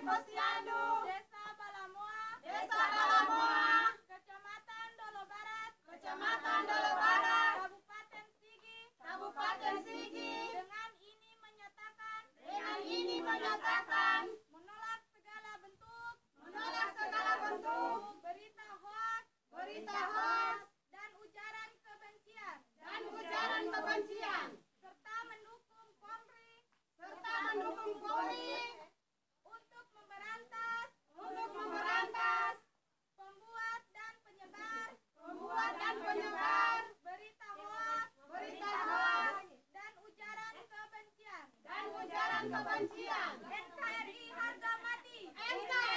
Posyandu, Desa Balamoa, Desa Balamoa, Kecamatan Dolo Barat, Kecamatan Dolo Barat, Kabupaten Sigi, Kabupaten Sigi, dengan ini menyatakan menolak segala bentuk berita hoaks dan ujaran kebencian serta mendukung Polri untuk memberantas pembuat dan penyebar berita hoaks dan ujaran kebencian. NKRI harga mati.